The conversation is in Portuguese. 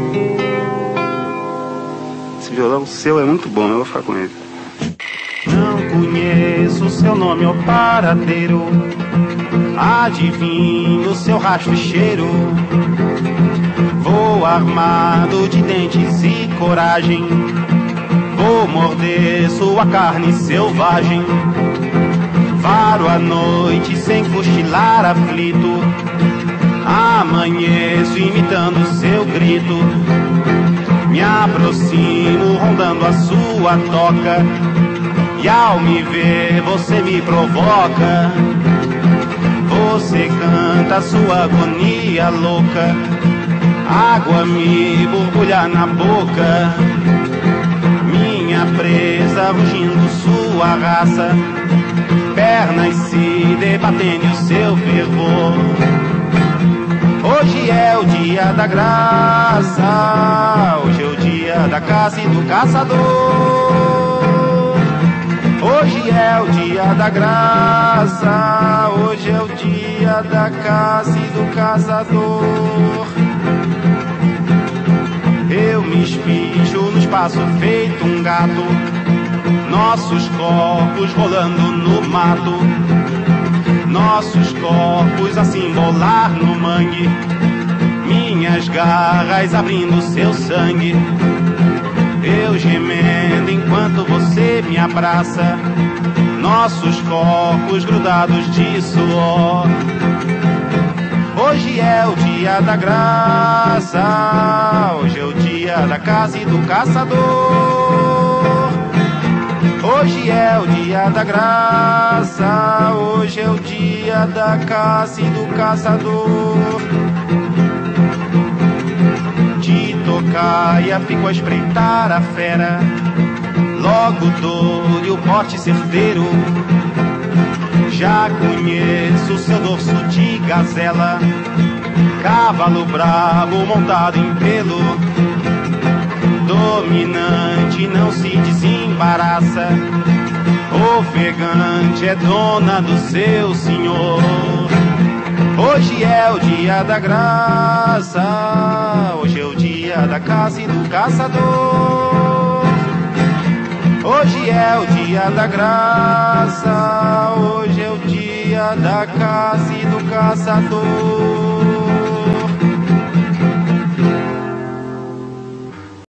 Esse violão seu é muito bom, eu vou ficar com ele. Não conheço seu nome ou paradeiro, adivinho seu rastro e cheiro. Vou armado de dentes e coragem, vou morder sua carne selvagem. Varo a noite sem cochilar aflito, amanheço imitando seu grito. Me aproximo rondando a sua toca, e ao me ver você me provoca. Você canta sua agonia louca, água me borbulha na boca. Minha presa rugindo sua raça, pernas se debatendo o seu fervor. Hoje é o dia da graça, hoje é o dia da caça e do caçador. Hoje é o dia da graça, hoje é o dia da caça e do caçador. Eu me espicho no espaço feito um gato, nossos corpos rolando no mato, nossos corpos a se embolar no mangue, minhas garras abrindo seu sangue. Eu gemendo enquanto você me abraça, nossos corpos grudados de suor. Hoje é o dia da graça, hoje é o dia da caça e do caçador. Hoje é o dia da graça, hoje é o dia da caça e do caçador. De tocaia fico a espreitar a fera, logo dou-lhe o bote certeiro. Já conheço seu dorso de gazela, cavalo bravo montado em pelo. Dominante não se desembaraça, ofegante é dona do seu senhor. Hoje é o dia da graça, hoje é o dia da caça e do caçador. Hoje é o dia da graça, hoje é o dia da caça e do caçador.